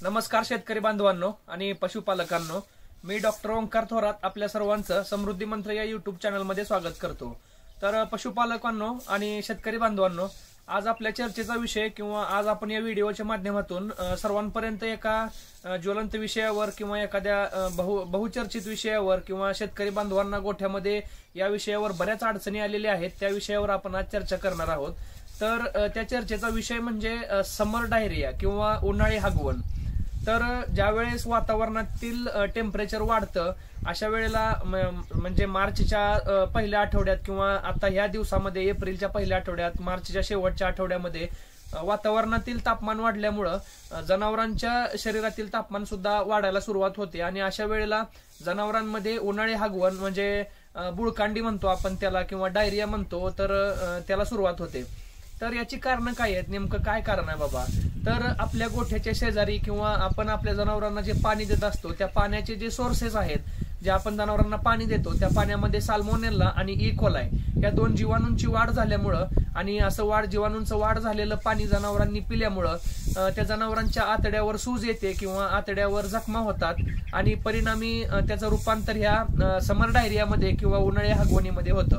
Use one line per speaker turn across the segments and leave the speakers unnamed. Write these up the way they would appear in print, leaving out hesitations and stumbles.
नमस्कार शेतकरी बांधवांनो आणि पशुपालकांनो, मी डॉक्टर ओंकार थोरात आपल्या सर्वांचं समृद्धी मंत्र या युट्यूब चॅनलमध्ये स्वागत करतो। तर पशुपालकांनो आणि शेतकरी बांधवांनो, आज आपल्या चर्चेचा विषय किंवा आज आपण या व्हिडिओच्या माध्यमातून सर्वांपर्यंत एका ज्वलंत विषयावर किंवा एखाद्या बहुचर्चित विषयावर किंवा शेतकरी बांधवांना गोठ्यामध्ये या विषयावर बऱ्याच अडचणी आलेल्या आहेत, त्या विषयावर आपण आज चर्चा करणार आहोत। तर त्या चर्चेचा विषय म्हणजे समर डायरिया किंवा उन्हाळी हगवण। तर ज्यावेळेस वातावरणातील टेम्परेचर वाढतं अशा वेळेला म्हणजे मार्चच्या पहिल्या आठवड्यात किंवा आता ह्या दिवसामध्ये एप्रिलच्या पहिल्या आठवड्यात, मार्चच्या शेवटच्या आठवड्यामध्ये वातावरणातील तापमान वाढल्यामुळं जनावरांच्या शरीरातील तापमान सुद्धा वाढायला सुरुवात होते आणि अशा वेळेला जनावरांमध्ये उन्हाळी हगवण म्हणजे बुळकांडी म्हणतो आपण त्याला किंवा डायरिया म्हणतो, तर त्याला सुरुवात होते। तर याची कारणं काय आहेत, नेमकं काय कारण आहे बाबा? तर आपल्या गोठ्याच्या शेजारी किंवा आपण आपल्या जनावरांना जे पाणी देत असतो त्या पाण्याचे जे सोर्सेस आहेत, जे आपण जनावरांना पाणी देतो त्या पाण्यामध्ये साल्मोनेला आणि ई कोलाई या दोन जीवाणूंची वाढ झाल्यामुळं आणि असं जीवाणूंचं वाढ झालेलं पाणी जनावरांनी पिल्यामुळं त्या जनावरांच्या आतड्यावर सूज येते किंवा आतड्यावर जखमा होतात आणि परिणामी त्याचं रूपांतर ह्या समर डायरियामध्ये किंवा उन्हाळी हगवणीमध्ये होतं।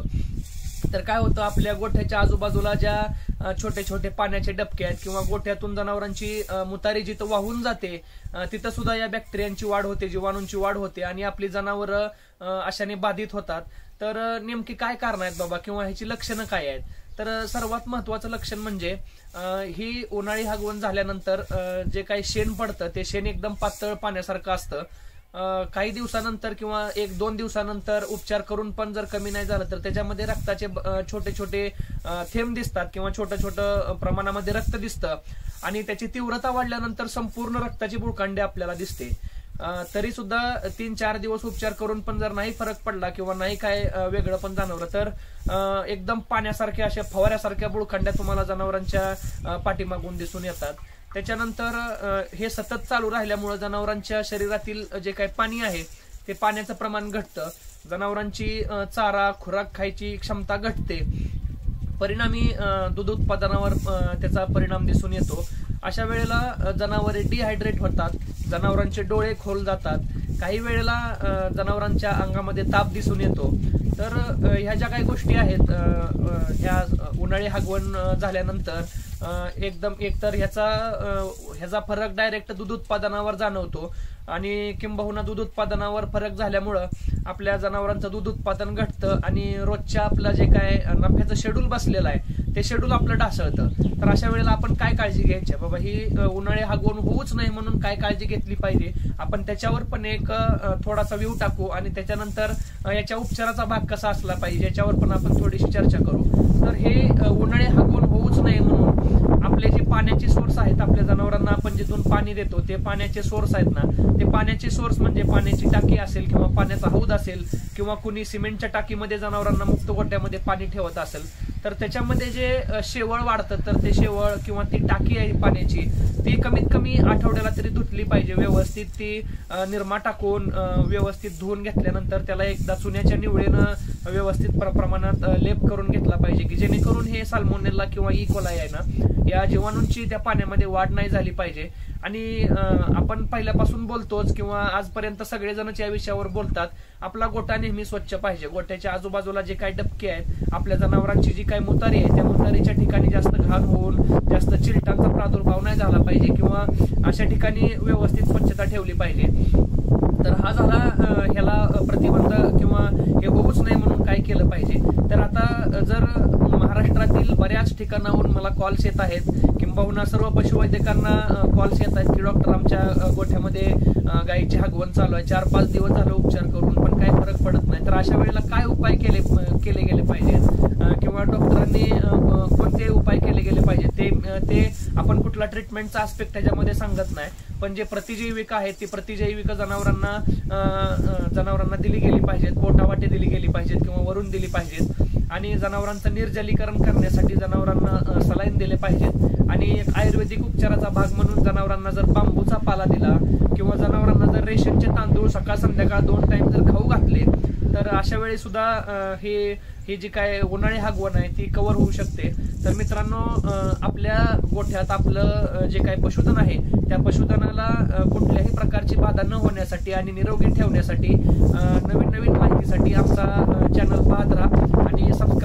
तर काय होतं, आपल्या गोठ्याच्या आजूबाजूला ज्या छोटे छोटे पाण्याचे डबके आहेत किंवा गोठ्यातून जनावरांची मुतारी जिथं वाहून जाते तिथं सुद्धा या बॅक्टेरियांची वाढ होते, जीवाणूंची वाढ होते आणि आपली जनावरं अशाने बाधित होतात। तर नेमकी काय कारण आहेत बाबा किंवा ह्याची लक्षणं काय आहेत? तर सर्वात महत्वाचं लक्षण म्हणजे ही उन्हाळी हगवण झाल्यानंतर जे काही शेण पडतं ते शेण एकदम पातळ पाण्यासारखं असतं। काही दिवसानंतर किंवा 1-2 दिवसानंतर उपचार करून पण जर कमी नाही झालं तर त्याच्यामध्ये रक्ताचे छोटे छोटे थेंब दिसतात किंवा छोटं छोटं प्रमाणामध्ये रक्त दिसतं आणि त्याची तीव्रता वाढल्यानंतर संपूर्ण रक्ताची बुळकांडी आपल्याला दिसते। तरी सुद्धा 3-4 दिवस उपचार करून पण जर नाही फरक पडला किंवा नाही काय वेगळं पण जाणवलं तर एकदम पाण्यासारख्या अशा फवाऱ्यासारख्या बुळकांड्या तुम्हाला जनावरांच्या पाठीमागून दिसून येतात। त्याच्यानंतर हे सतत चालू राहिल्यामुळे जनावरांच्या शरीरातील जे काही पाणी आहे ते पाण्याचं प्रमाण घटतं, जनावरांची चारा खुराक खायची क्षमता घटते, परिणामी दूध उत्पादनावर त्याचा परिणाम दिसून येतो। अशा वेळेला जनावरे डिहायड्रेट होतात, जनावरांचे डोळे खोल जातात, काही वेळेला जनावरांच्या अंगामध्ये ताप दिसून येतो। तर ह्या ज्या काही गोष्टी आहेत ह्या उन्हाळी हगवण झाल्यानंतर एकदम एकतर ह्याचा फरक डायरेक्ट दूध उत्पादनावर जाणवतो आणि किंबहुना दूध उत्पादनावर फरक झाल्यामुळं आपल्या जनावरांचं दूध उत्पादन घटतं आणि रोजच्या आपलं जे काय नफ्याचं शेड्यूल बसलेलं आहे ते शेड्यूल आपलं ढासळतं। तर अशा वेळेला आपण काय काळजी घ्यायची बाबा, ही उन्हाळी हगवण होऊच नाही म्हणून काय काळजी घेतली पाहिजे, आपण त्याच्यावर पण एक थोडासा व्ह्यू टाकू आणि त्याच्यानंतर याच्या उपचाराचा भाग कसा असला पाहिजे याच्यावर पण आपण थोडीशी चर्चा करू। तर हे उन्हाळी हगवण होऊच नाही म्हणून आपले जे पाण्याचे सोर्स आहेत, आपल्या जनावरांना आपण जिथून पाणी देतो ते पाण्याचे सोर्स आहेत ना, ते पाण्याचे सोर्स म्हणजे पाण्याची टाकी असेल किंवा पाण्याचा हौद असेल किंवा कुणी सिमेंटच्या टाकीमध्ये जनावरांना मुक्त गोठ्यामध्ये पाणी ठेवत असेल तर त्याच्यामध्ये जे शेवळ वाढतं तर ते शेवळ किंवा ती टाकी आहे पाण्याची ती कमीत कमी आठवड्याला तरी धुतली पाहिजे, व्यवस्थित ती निरमा टाकून व्यवस्थित धुवून घेतल्यानंतर त्याला एकदा चुन्याच्या निवळीनं व्यवस्थित प्रमाणात लेप करून घेतला पाहिजे की जेणेकरून हे साल्मोनेला किंवा ई कोलाई आहे ना या जीवाणूंची त्या पाण्यामध्ये वाढ नाही झाली पाहिजे। आणि आपण पहिल्यापासून बोलतोच किंवा आजपर्यंत सगळेजणच या विषयावर बोलतात, आपला गोठा नेहमी स्वच्छ पाहिजे, गोठ्याच्या आजूबाजूला जे काही डबके आहेत, आपल्या जनावरांची जी काही मुतारी आहे त्या मुतारीच्या ठिकाणी जास्त घाण होऊन जास्त चिलटांचा प्रादुर्भाव नाही झाला पाहिजे किंवा अशा ठिकाणी व्यवस्थित स्वच्छता ठेवली पाहिजे। तर हा झाला ह्याला प्रतिबंध किंवा हे होऊच नाही म्हणून काय केलं पाहिजे। तर आता जर महाराष्ट्रातील बऱ्याच ठिकाणाहून मला कॉल्स येत आहेत किंबहुना सर्व पशुवैद्यकांना कॉल्स येत आहेत की डॉक्टर आमच्या गोठ्यामध्ये गायीची हगवण चालू आहे, 4-5 दिवस झाले उपचार करून पण काही फरक पडत नाही, तर अशा वेळेला काय उपाय केले गेले पाहिजेत किंवा डॉक्टरांनी कोणते उपाय केले गेले पाहिजे ते आपण कुठला ट्रीटमेंटचा आस्पेक्ट त्याच्यामध्ये सांगत नाही, पण जे प्रतिजैविक आहेत ती प्रतिजैविक जनावरांना दिली गेली पाहिजेत, पोटावाटे दिली गेली पाहिजेत किंवा वरून दिली पाहिजेत आणि जनावरांचं निर्जलीकरण करण्यासाठी जनावरांना सलाईन दिले पाहिजेत आणि एक आयुर्वेदिक उपचाराचा भाग म्हणून जनावरांना जर बांबूचा पाला दिला किंवा जनावरांना जर रेशनचे तांदूळ सकाळ संध्याकाळ 2 टाइम जर खाऊ घातले तर अशा वेळी सुद्धा ही जी काय उन्हाळी हगवण आहे ती कव्हर होऊ शकते. तर मित्रांनो, आपल्या गोठ्यात आपलं जे काही पशुधन आहे त्या पशुधनाला कुठल्याही प्रकारची बाधा न होण्यासाठी आणि निरोगी ठेवण्यासाठी नवीन नवीन माहितीसाठी आमचा चॅनल पाहत राहा आणि सबस्क्राईब